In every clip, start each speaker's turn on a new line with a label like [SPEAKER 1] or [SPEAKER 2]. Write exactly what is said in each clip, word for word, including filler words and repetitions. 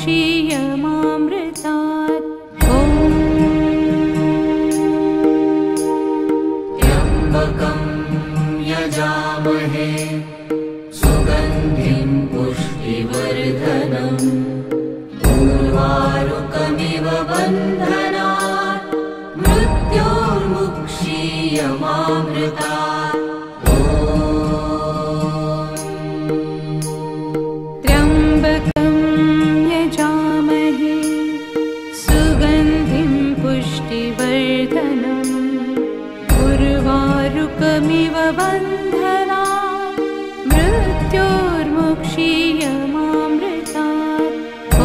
[SPEAKER 1] मृत्योर्मुक्षीयमामृतात्। ॐ
[SPEAKER 2] त्र्यम्बकं यजामहे सुगन्धिं पुष्टिवर्धनम् उर्वारुकमिव बन्धनात् मृत्योर्मुक्षीयमामृतात्।
[SPEAKER 1] त्र्यम्बकं यजामहे सुगन्धिं पुष्टिवर्धनम् उर्वारुकमिव बन्धनात् मृत्योर्मुक्षीयमामृतात्। ॐ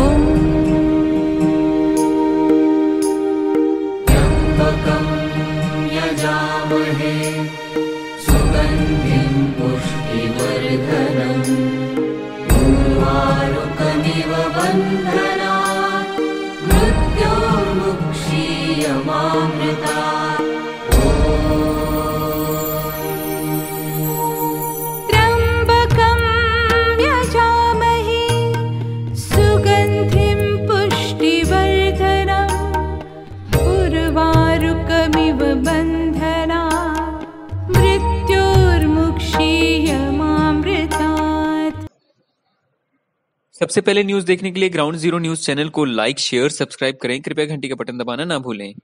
[SPEAKER 2] त्र्यम्बकं यजामहे सुगन्धिं पुष्टिवर्धनम् उर्वारुकमिव बन्धनात् मृत्योर्मुक्षीयमामृतात्।
[SPEAKER 1] त्र्यम्बकं यजामहे सुगन्धिं पुष्टिवर्धनम् उर्वारुकमिव बन्धनात् मृत्योर्मुक्षीयमामृतात्।
[SPEAKER 3] सबसे पहले न्यूज देखने के लिए ग्राउंड जीरो न्यूज चैनल को लाइक शेयर सब्सक्राइब करें। कृपया घंटी का बटन दबाना ना भूलें।